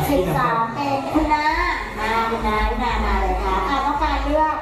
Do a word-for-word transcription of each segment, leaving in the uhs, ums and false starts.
สิบสามเป็นคุณน้ามาคุณน้าคุณน้ามาเลยค่ะอ่ะต้องการเลือก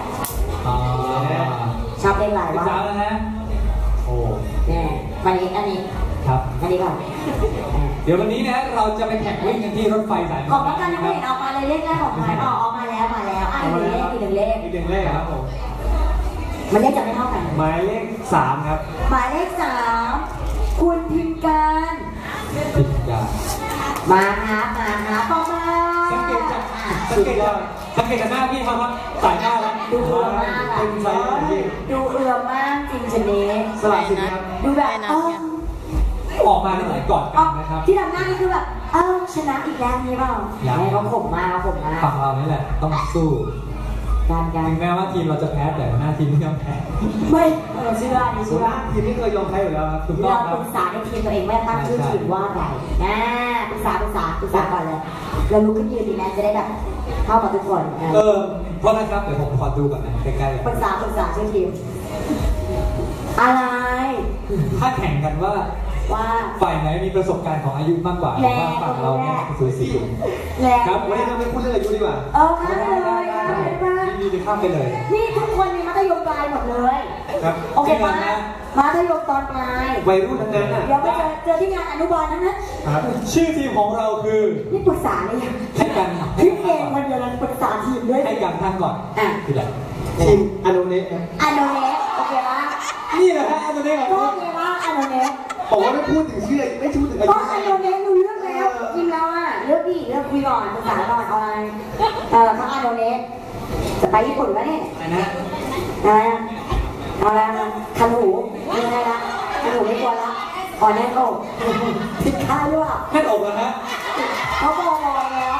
ชอบเล่นหลายวะจ้าแล้วนะโอ้เนี่ยวันนี้อันนี้ครับอันนี้ก่อนเดี๋ยววันนี้นะเราจะไปแข่งวิ่งกันที่รถไฟสายของต้องการยังไม่เห็นออกมาเลยเลขแรกของใครออกออกมาแล้วมาแล้วอ่ะอีกหนึ่งเลขอีกหนึ่งเลขอีกหนึ่งเลขครับผมมันเลขจะไม่เท่ากันหมายเลขสามครับหมายเลขสามคุณพิมการพิมการมาครับมาครับต่อมาสังเกตจากสังเกตจากสังเกตจากหน้าพี่เขาครับสายหน้าแล้วดูเอือมากเป็นไซส์ที่ดูเอือมากจริงชนิดสวัสดีครับดูแบบออกมาได้ไหนก่อนกันนะครับที่ทำหน้านี่คือแบบเออชนะอีกแล้วนี่เปล่าไม่เขาข่มมากเขาข่มมากฝั่งเรานี่แหละต้องสู้การการถึงแม้ว่าทีมเราจะแพ้แต่หน้าทีมไม่ยอมแพ้ไม่เราเชื่อเราเชื่อทีมไม่เคยยอมแพ้อยู่แล้วครับถูกต้องครับเราปรึกษาในทีมตัวเองไม่ตั้งชื่อทีมว่าอะไรนะปรึกษาปรึกษาปรึกษาก่อนเลยเราลุกขึ้นยืนดีแมนจะได้แบบเข้ากับทุกคนเออเพราะนะครับเดี๋ยวผมขอดูก่อนนะใกล้ๆปรึกษาปรึกษาชื่อทีมอะไรถ้าแข่งกันว่าว่าฝ่ายไหนมีประสบการณ์ของอายุมากกว่าว่าฝั่งเราเนี่ยสูสีครับวันนี้เราไม่พูดเรื่องอายุดีกว่าเออข้ามไปเลยนี่จะข้ามไปเลยนี่ทุกคนมีมัธยมปลายหมดเลยครับโอเคมามัธยมตอนปลายวัยรุ่นทั้งนั้นเดี๋ยวไปเจอเจอที่งานอนุบาลนั้นนะครับชื่อทีมของเราคือนี่ปรึกษาเลยให้กันคิดเองวันเดียวกันปรึกษาทีมด้วยให้กันทางก่อนอ่ะคืออะไรทีมอโนเนะอโนเนะโอเคปะนี่แหละฮะอโนเนะก็โอเคปะอโนเนะผมว่าไม่พูดถึงชื่อไม่พูดถึงอายุก็อโนเนะรู้เรื่องแล้วจริงแล้วอ่ะเลือกดิเลือกคุยก่อนปรึกษาก่อนอะไรเออเขาอโนเนะจะไปญี่ปุ่นวะเนี่ยนะอะไรอะไรคันหูไม่ใช่ละคันหูไม่กลัวละอ่อนแน่นอกผิดค่าด้วยอ่ะแน่นอกแล้วฮะเขาบอกแล้ว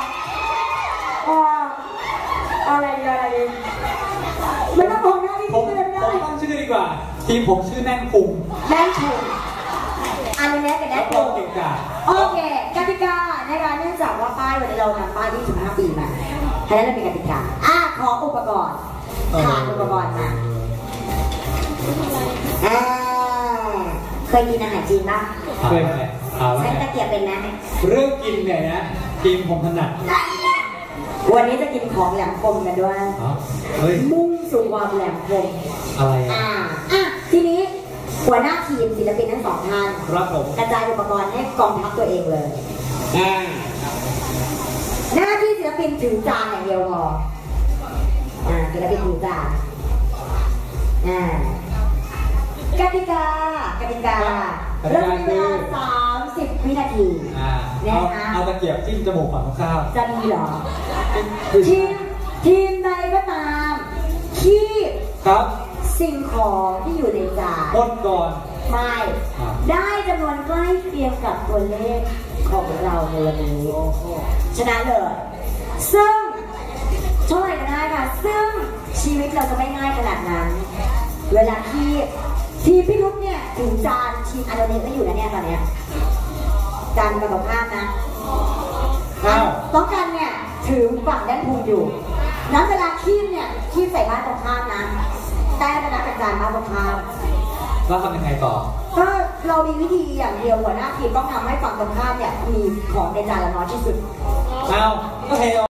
อะไรอะไรไม่ต้องบอกหน้าที่ผมผมตั้งชื่อดีกว่าทีมผมชื่อแน่นพุงแน่นพุงอันนี้เป็นแน่นพุงโอเคกติกาในการเนื่องจากว่าป้ายวันนี้เรานำป้ายที่สิบห้าปีมาฉะนั้นเราเป็นกติกาอ่ะขออุปกรณ์ขาดอุปกรณ์มาอ่าเคยกินอาหารจีนป่ะเคยไหมใช้ตะเกียบเป็นไหมเรื่องกินเนี่ยนะทีมผมถนัดวันนี้จะกินของแหลมคมกันด้วยมุ่งสู่ความแหลมคมอะไรอ่าอ่ะทีนี้หัวหน้าทีมศิลปินทั้งสองท่านครับผมกระจายอุปกรณ์ให้กองทัพตัวเองเลยอ่าหน้าที่ศิลปินถือจานอย่างเดียวพออ่าศิลปินถือจานอ่ากติกากติกาเริ่มเวลาสามสิบวินาทีนะคะเอาตะเกียบจิ้มจมูกฝั่งข้าวจะดีเหรอทีมทีมใดก็ตามที่ครับสิ่งของที่อยู่ในจานหมดก่อนไม่ได้จำนวนใกล้เคียงกับตัวเลขของเราในวันนี้ชนะเลยซึ่งเท่าไหร่ก็ได้ค่ะซึ่งชีวิตเราจะไม่ง่ายขนาดนั้นเวลาที่ทีมพี่นุ๊กเนี่ยถึงจานทีมอโนเนะไม่อยู่นะเนี่ยตอนเนี้ยจานกระบอกภาพนะต้องการเนี่ยถือฝั่งด้านพุงอยู่นั้นเวลาคีบเนี่ยคีบใส่บ้านตรงข้ามนะแต่จะนับเป็นจานบ้านตรงข้ามแล้วทำยังไงต่อก็เรามีวิธีอย่างเดียวหัวหน้าทีมต้องทำให้ฝั่งตรงข้ามเนี่ยมีของในจานละน้อยที่สุดเอาโอเค